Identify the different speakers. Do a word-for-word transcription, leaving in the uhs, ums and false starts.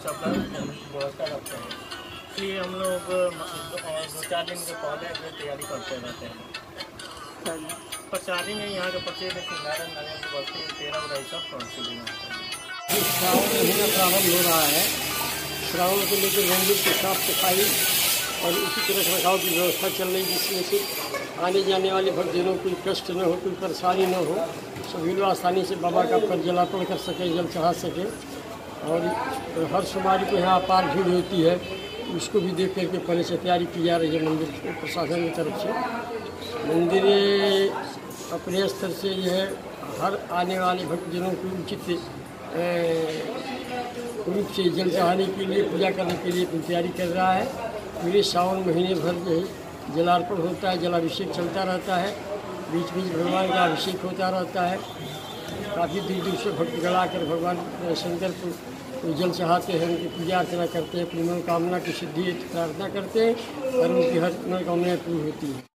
Speaker 1: सब व्यवस्था रखते हैं। इसलिए हम लोग दो चार दिन के पहले से तैयारी करते रहते हैं। प्रसादी में यहाँ के प्रसिद्ध सिंगारन नगर की बस्ती तेरह उड़ाई सब प्रसिद्ध है।
Speaker 2: श्रावण महीना प्रारंभ हो रहा है। श्रावण को लेकर मंदिर की साफ सफाई और उसी तरह रख रखाव की व्यवस्था चल रही, जिसमें से आने जाने वाले भक्तजनों को कोई कष्ट न हो, कोई परेशानी न हो, सभी लोग आसानी से बाबा का पर जलार्पण कर सके, जल चढ़ा सके। और हर सोमवारी को यहाँ अपार भीड़ होती है, उसको भी देख करके पहले से तैयारी की जा रही है मंदिर प्रशासन की तरफ से। मंदिर अपने स्तर से जो है हर आने वाले भक्तजनों को उचित रूप से जल चढ़ाने के लिए, पूजा करने के लिए तैयारी कर रहा है। पूरे सावन महीने भर जो है जलार्पण होता है, जलाभिषेक चलता रहता है, बीच बीच भगवान का अभिषेक होता रहता है। काफ़ी दूर दूर से भक्तगण आकर भगवान शंकर को जल चढ़ाते हैं, उनकी पूजा अर्चना करते हैं, अपनी मनोकामना की सिद्धि प्रार्थना करते हैं और उनकी हर मनोकामनाएँ पूरी होती है।